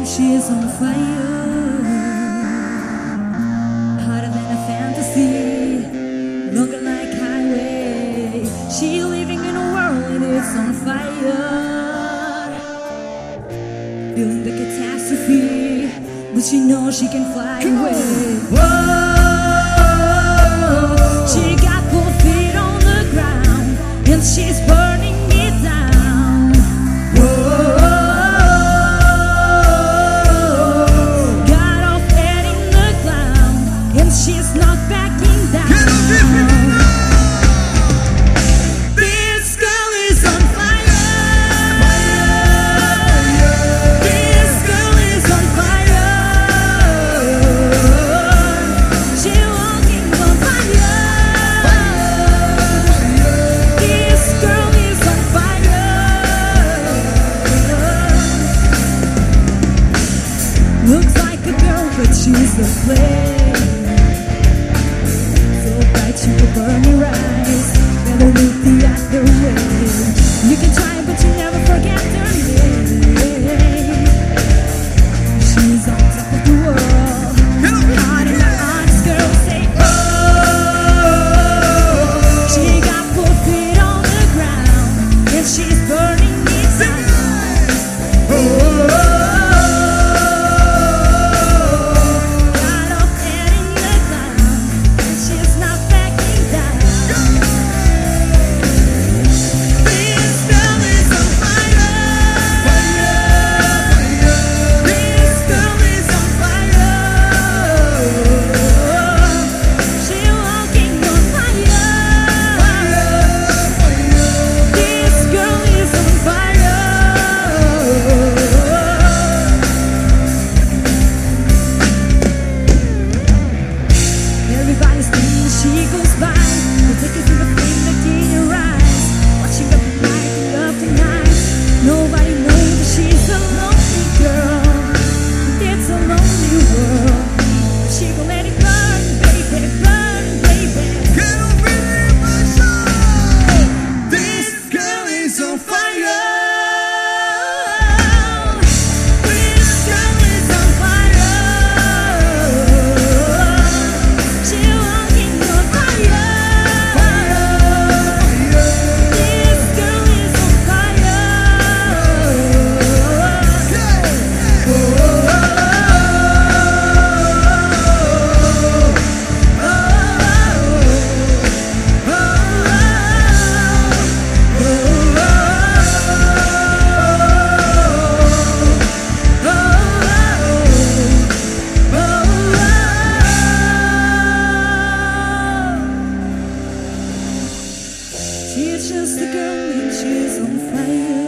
She's on fire, hotter than a fantasy, longer like highway. She's living in a world and it's on fire, feeling the catastrophe, but she knows she can fly away. Whoa, she got both feet on the ground and she's burning it down. Whoa. She's not backing down. This girl is on fire. This girl is on fire. She's walking on fire. This girl is on fire. Looks like a girl, but she's a flame. You can burn your eyes, better look the other way. You can try, but you never forget her name. She's on top of the world, hot in the arms, girls say oh. She got both feet on the ground, and she's burning it down. Oh. She goes by, you take it to the flame that in your eyes. Watching up at night and love tonight. Nobody knows that she's a lonely girl. It's a lonely world. She gon' let it burn, baby, burn, baby. Get over here, my soul. This girl is on fire. She's just a girl and she's on fire.